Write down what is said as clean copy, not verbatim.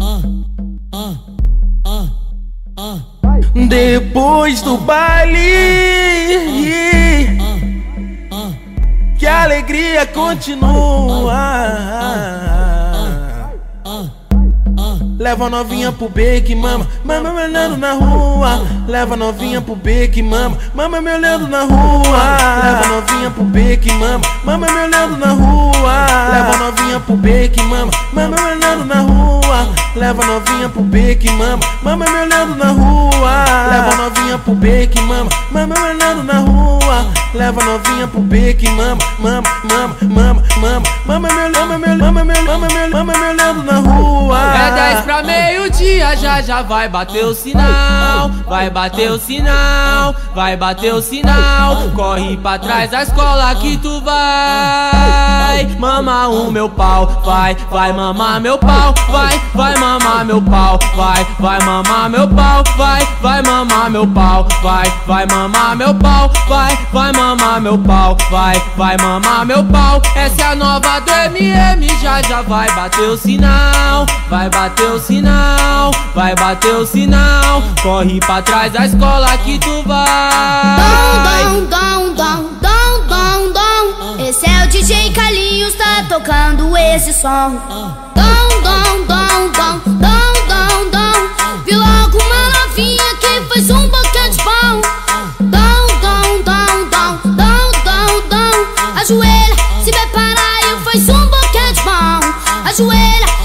Depois do baile, que a alegria continua. Leva a novinha pro beco, mama, mama me olhando na rua. Leva a novinha pro beco, mama, mama me olhando na rua. Leva a novinha pro beco, mama, mama me olhando na rua. Leva a novinha pro beco, mama, mama me olhando na rua. Leva a novinha pro beco, mama, mama me olhando na rua. Leva a novinha pro beco, mama, mama me olhando na rua. Leva a novinha pro beco, mama, mama, mama, mama, mama, mama me olhando na rua. É 10 pra meio-dia, já vai bater o sinal. Vai bater o sinal, vai bater o sinal. Corre pra trás da escola que tu vai mamar o meu pau. Vai mamar meu pau. Vai mamar meu pau. Vai mamar meu pau. Vai mamar meu pau. Vai mamar meu pau. Vai mamar meu pau. Vai mamar meu pau. Essa é a nova do MM, já vai bater o sinal. Vai bater o sinal, vai bater o sinal. Corre pra trás da escola que tu vai. Esse é o DJ Carlinhos, tá tocando esse som. Vi logo uma novinha que fez um boquete bom. Ajoelha, se prepara, eu faz um boquete bom. Ajoelha,